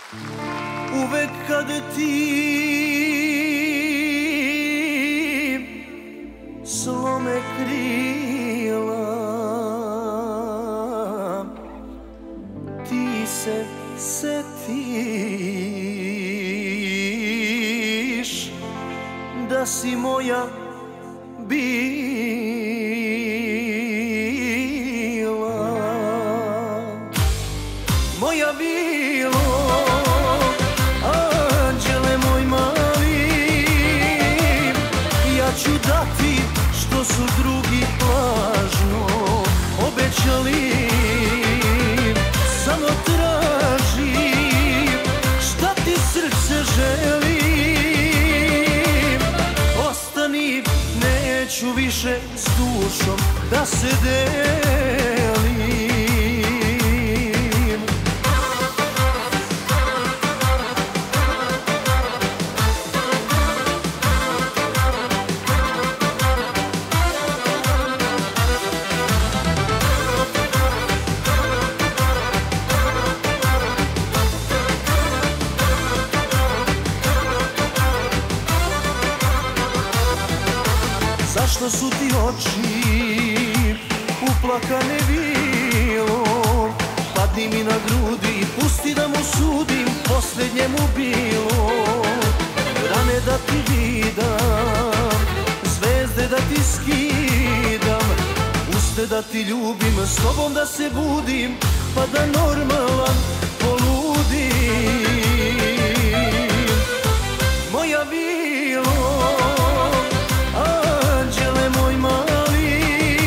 Uvek kad ti slome krila, ti se setiš da si moja bila, moja bilo, anđele moj mali, ja ću dati što su drugi lažno obećali. Samo tražim šta ti srce želi, ostani, neću više s dušom da se delim. Zašto su ti oči uplakane vilom? Padni mi na grudi, pusti da mu sudim, posljednje mu bilo. Rane da ti vidam, zvezde da ti skidam, uste da ti ljubim, s tobom da se budim, pa da normalan poludim. Moja vilo, anđele moj mali,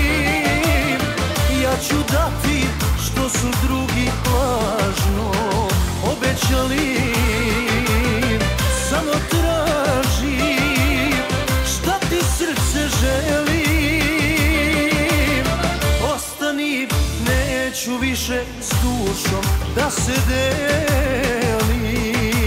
ja ću dati što su drugi lažno obećali. Samo tražim šta ti srce želi, ostani, neću više s dušom da se delim.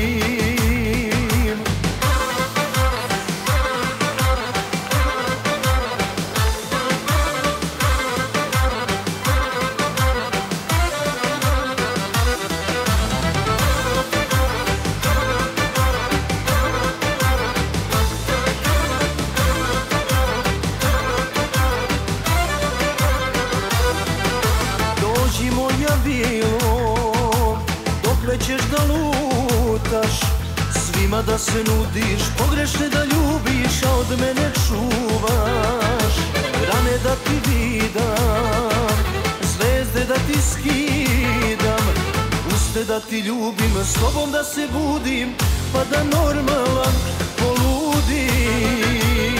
Dođi moja bilo, dokle ćeš da lutaš, svima da se nudiš, pogrešne da ljubiš, a od mene čuvaš. Rane da ti vidam, zvezde da ti skidam, uste da ti ljubim, s tobom da se budim, pa da normalan poludim.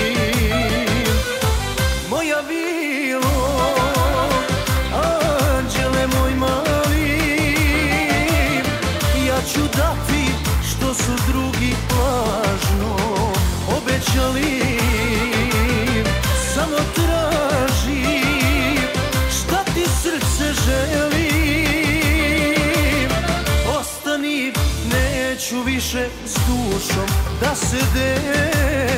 Moja bilo, anđele moj mali, ja ću dati što su drugi lažno obećali. Samo tražim šta ti srce želi, ostani, neću više s dušom da se delim.